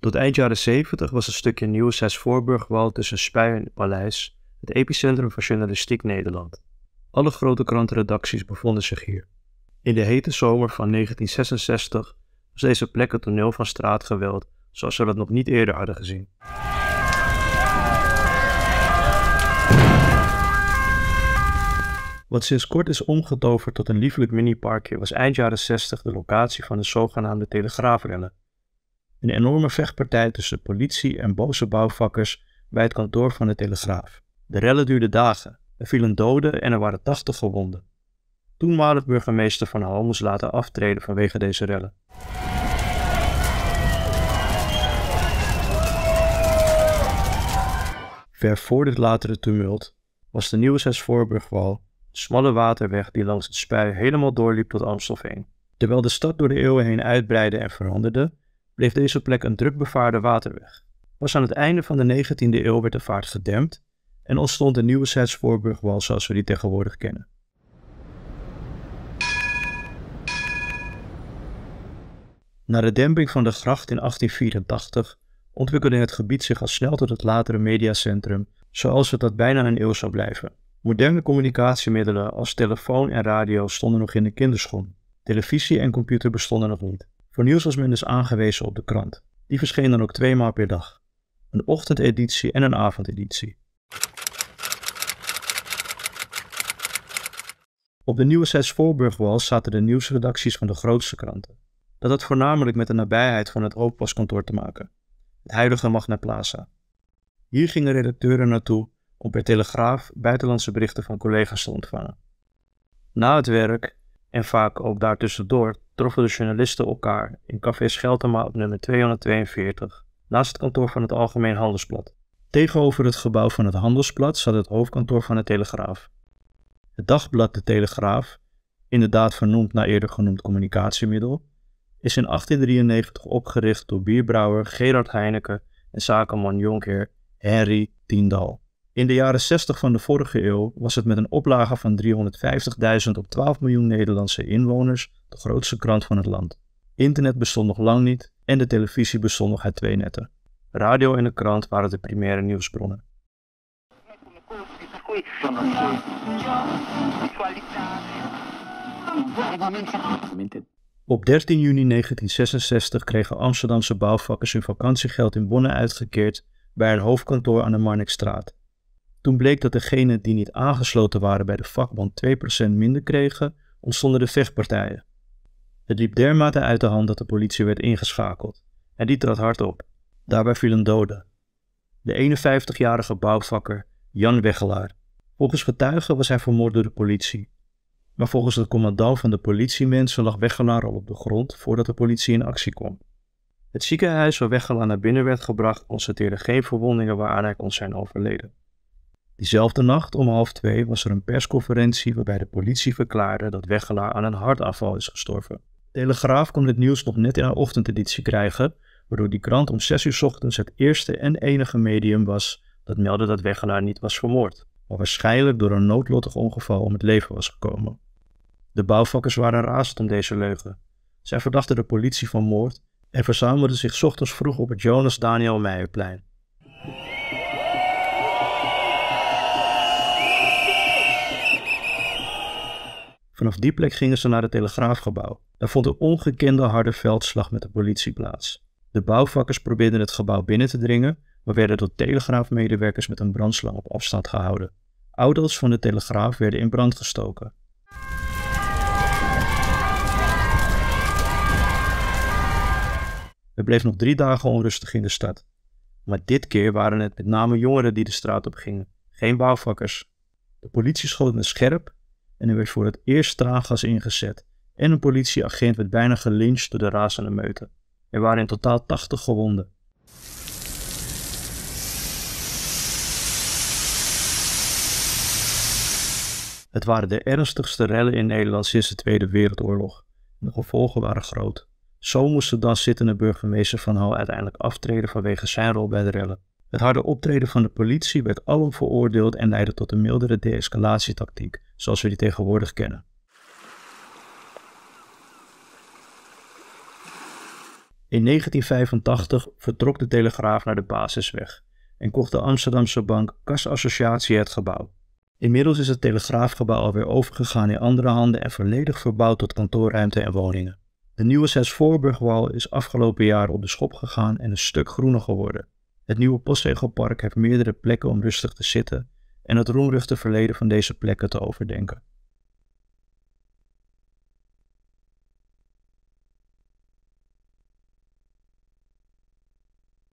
Tot eind jaren 70 was het stukje Nieuwezijds-Voorburgwal tussen Spui en het Paleis het epicentrum van journalistiek Nederland. Alle grote krantenredacties bevonden zich hier. In de hete zomer van 1966 was deze plek het toneel van straatgeweld zoals we dat nog niet eerder hadden gezien. Wat sinds kort is omgetoverd tot een liefelijk miniparkje was eind jaren 60 de locatie van de zogenaamde Telegraafrellen. Een enorme vechtpartij tussen politie en boze bouwvakkers bij het kantoor van de Telegraaf. De rellen duurden dagen, er vielen doden en er waren 80 gewonden. Toenmalig burgemeester Van Hal moest laten aftreden vanwege deze rellen. Ver voor dit latere tumult was de Nieuwezijds-Voorburgwal de smalle waterweg die langs het Spui helemaal doorliep tot Amstelveen. Terwijl de stad door de eeuwen heen uitbreidde en veranderde, bleef deze plek een druk bevaarde waterweg. Pas aan het einde van de 19e eeuw werd de vaart gedempt en ontstond de Nieuwezijds-Voorburgwal zoals we die tegenwoordig kennen. Na de demping van de gracht in 1884 ontwikkelde het gebied zich al snel tot het latere mediacentrum, zoals het dat bijna een eeuw zou blijven. Moderne communicatiemiddelen als telefoon en radio stonden nog in de kinderschoen. Televisie en computer bestonden nog niet. Voor nieuws was men dus aangewezen op de krant. Die verscheen dan ook 2 maal per dag. Een ochtendeditie en een avondeditie. Op de Nieuwezijds-Voorburgwal zaten de nieuwsredacties van de grootste kranten. Dat had voornamelijk met de nabijheid van het hoofdpostkantoor te maken, het huidige Magna Plaza. Hier gingen redacteuren naartoe om per telegraaf buitenlandse berichten van collega's te ontvangen. Na het werk, en vaak ook daartussendoor, troffen de journalisten elkaar in café Scheltema op nummer 242, naast het kantoor van het Algemeen Handelsblad. Tegenover het gebouw van het Handelsblad zat het hoofdkantoor van de Telegraaf. Het dagblad De Telegraaf, inderdaad vernoemd naar eerder genoemd communicatiemiddel, is in 1893 opgericht door bierbrouwer Gerard Heineken en zakenman Jonkheer Henry Tiendal. In de jaren 60 van de vorige eeuw was het met een oplage van 350.000 op 12 miljoen Nederlandse inwoners de grootste krant van het land. Internet bestond nog lang niet en de televisie bestond nog uit 2 netten. Radio en de krant waren de primaire nieuwsbronnen. Op 13 juni 1966 kregen Amsterdamse bouwvakkers hun vakantiegeld in bonnen uitgekeerd bij een hoofdkantoor aan de Marnixstraat. Toen bleek dat degenen die niet aangesloten waren bij de vakbond 2% minder kregen, ontstonden de vechtpartijen. Het liep dermate uit de hand dat de politie werd ingeschakeld en die trad hard op. Daarbij vielen doden. De 51-jarige bouwvakker Jan Weggelaar. Volgens getuigen was hij vermoord door de politie. Maar volgens de commandant van de politiemensen lag Weggelaar al op de grond voordat de politie in actie kwam. Het ziekenhuis waar Weggelaar naar binnen werd gebracht constateerde geen verwondingen waaraan hij kon zijn overleden. Diezelfde nacht om 1:30 was er een persconferentie waarbij de politie verklaarde dat Weggelaar aan een hartaanval is gestorven. De Telegraaf kon het nieuws nog net in haar ochtendeditie krijgen, waardoor die krant om 6 uur 's ochtends het eerste en enige medium was dat meldde dat Weggelaar niet was vermoord, maar waarschijnlijk door een noodlottig ongeval om het leven was gekomen. De bouwvakkers waren razend om deze leugen. Zij verdachten de politie van moord en verzamelden zich 's ochtends vroeg op het Jonas Daniel Meijerplein. Vanaf die plek gingen ze naar het Telegraafgebouw. Daar vond een ongekende harde veldslag met de politie plaats. De bouwvakkers probeerden het gebouw binnen te dringen, maar werden door telegraafmedewerkers met een brandslang op afstand gehouden. Auto's van de Telegraaf werden in brand gestoken. Het bleef nog 3 dagen onrustig in de stad. Maar dit keer waren het met name jongeren die de straat op gingen, geen bouwvakkers. De politie schoot met scherp en er werd voor het eerst traangas ingezet en een politieagent werd bijna gelyncht door de razende meute. Er waren in totaal 80 gewonden. Het waren de ernstigste rellen in Nederland sinds de Tweede Wereldoorlog. De gevolgen waren groot. Zo moest de dan zittende burgemeester Van Hal uiteindelijk aftreden vanwege zijn rol bij de rellen. Het harde optreden van de politie werd alom veroordeeld en leidde tot een mildere de-escalatietactiek, zoals we die tegenwoordig kennen. In 1985 vertrok de Telegraaf naar de Basisweg en kocht de Amsterdamse bank Kasassociatie het gebouw. Inmiddels is het Telegraafgebouw alweer overgegaan in andere handen en volledig verbouwd tot kantoorruimte en woningen. De nieuwe Zesvoorburgwal is afgelopen jaar op de schop gegaan en een stuk groener geworden. Het nieuwe Postzegelpark heeft meerdere plekken om rustig te zitten en het roemruchte verleden van deze plekken te overdenken.